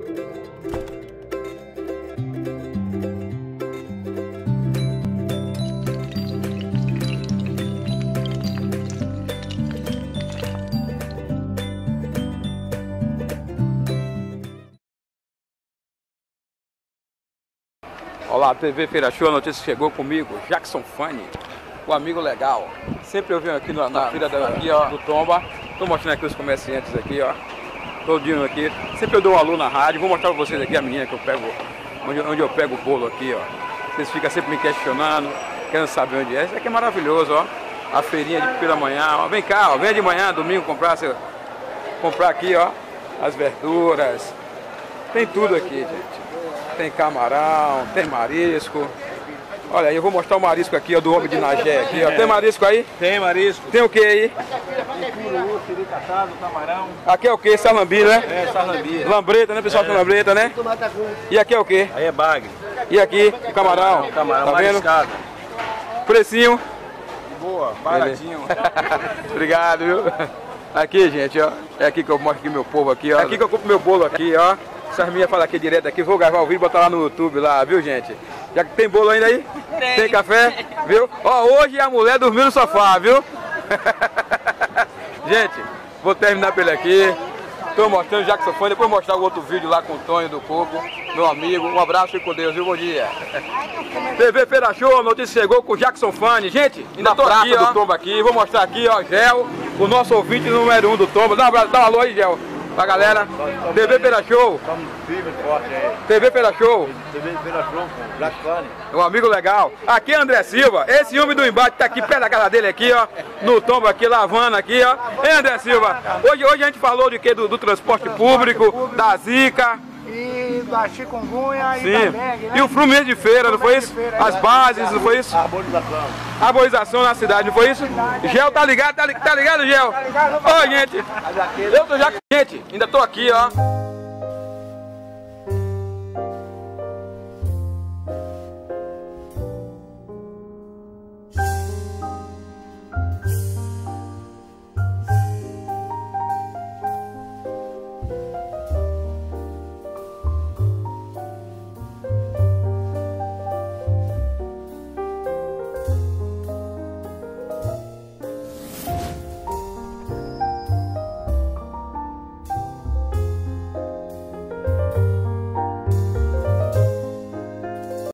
Olá, TV Feira Show, a notícia chegou comigo, Jackson Fanny, o amigo legal. Sempre eu venho aqui na feira daqui, ó, do Tomba. Tô mostrando aqui os comerciantes aqui, ó. Todinho aqui. Sempre eu dou um alô na rádio. Vou mostrar pra vocês aqui a menina que eu pego, onde eu pego o bolo aqui, ó. Vocês ficam sempre me questionando, querendo saber onde é. Isso aqui é maravilhoso, ó. A feirinha de pela manhã, ó. Vem cá, ó. Vem de manhã, domingo, comprar aqui, ó. As verduras. Tem tudo aqui, gente. Tem camarão, tem marisco. Olha aí, eu vou mostrar o marisco aqui, ó, do homem de Nagé aqui, ó. Tem marisco aí? Tem marisco. Tem o que aí? Tem curu, siricatado, camarão. Aqui é o que? Salambi, né? É, salambi. Lambreta, né, pessoal? Tem lambreta, né? E aqui é o que? Aí é bagre. E aqui, o camarão. Camarão tá vendo? mariscado. Precinho. Boa, baratinho. Obrigado, viu? Aqui, gente, ó. É aqui que eu mostro aqui meu povo aqui, ó. É aqui que eu compro meu bolo aqui, ó. Essas minhas falam aqui direto aqui, vou gravar o vídeo e botar lá no YouTube lá, viu, gente? Já que tem bolo ainda aí? Tem café, viu? Ó, hoje a mulher dormiu no sofá, viu? Gente, vou terminar por ele aqui. Tô mostrando o Jackson Fanny, depois mostrar o outro vídeo lá com o Tonho do Coco, meu amigo. Um abraço e com Deus, viu? Bom dia. TV Feira Show, a notícia chegou com o Jackson Fanny. Gente, ainda tô aqui, do Tomba aqui. Vou mostrar aqui, ó, Gel, o nosso ouvinte número 1 do Tomba. Dá um alô aí, Gel. Pra galera, TV Feira Show. Estamos firme e forte aí. TV Feira Show. TV Feira Show, Black Fanny. Um amigo legal. Aqui é André Silva. Esse homem do embate tá aqui perto da casa dele aqui, ó. No Tomba aqui, lavando aqui, ó. Hein, André Silva? Hoje a gente falou de quê? Do transporte público, da Zika. E da chikungunya. Sim. E da dengue, né? E o Fluminense de feira, não foi isso? As bases, não foi isso? A arborização. Arborização na cidade, não foi isso? Gel, tá ligado? Tá ligado, Gel? Oi, gente. Eu tô já... Gente, ainda tô aqui, ó.